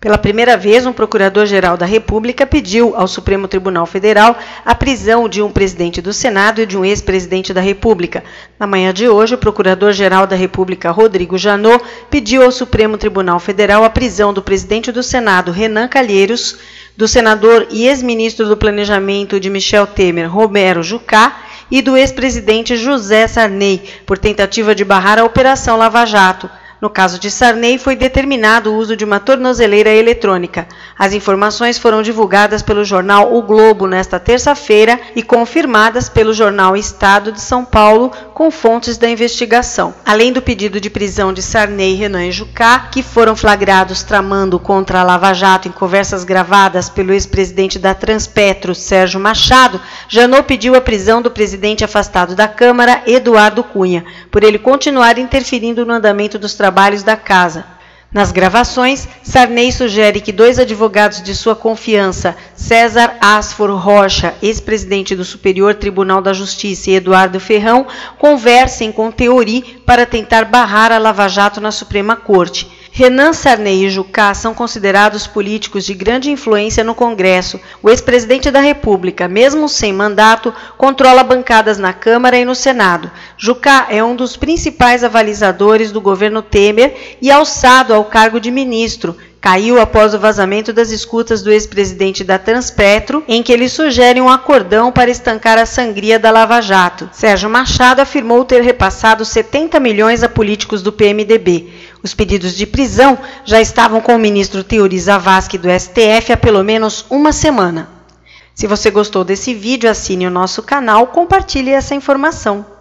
Pela primeira vez, um procurador-geral da República pediu ao Supremo Tribunal Federal a prisão de um presidente do Senado e de um ex-presidente da República. Na manhã de hoje, o procurador-geral da República, Rodrigo Janot, pediu ao Supremo Tribunal Federal a prisão do presidente do Senado, Renan Calheiros, do senador e ex-ministro do Planejamento de Michel Temer, Romero Jucá, e do ex-presidente José Sarney, por tentativa de barrar a Operação Lava Jato. No caso de Sarney, foi determinado o uso de uma tornozeleira eletrônica. As informações foram divulgadas pelo jornal O Globo nesta terça-feira e confirmadas pelo jornal Estado de São Paulo, com fontes da investigação. Além do pedido de prisão de Sarney, Renan e Jucá, que foram flagrados tramando contra a Lava Jato em conversas gravadas pelo ex-presidente da Transpetro, Sérgio Machado, Janot pediu a prisão do presidente afastado da Câmara, Eduardo Cunha, por ele continuar interferindo no andamento dos trabalhos da casa. Nas gravações, Sarney sugere que 2 advogados de sua confiança, César Asfor Rocha, ex-presidente do Superior Tribunal da Justiça, e Eduardo Ferrão, conversem com Teori para tentar barrar a Lava Jato na Suprema Corte. Renan, Sarney e Jucá são considerados políticos de grande influência no Congresso. O ex-presidente da República, mesmo sem mandato, controla bancadas na Câmara e no Senado. Jucá é um dos principais avalizadores do governo Temer e alçado ao cargo de ministro. Caiu após o vazamento das escutas do ex-presidente da Transpetro, em que ele sugere um acordão para estancar a sangria da Lava Jato. Sérgio Machado afirmou ter repassado 70 milhões a políticos do PMDB. Os pedidos de prisão já estavam com o ministro Teori Zavascki do STF há pelo menos uma semana. Se você gostou desse vídeo, assine o nosso canal, compartilhe essa informação.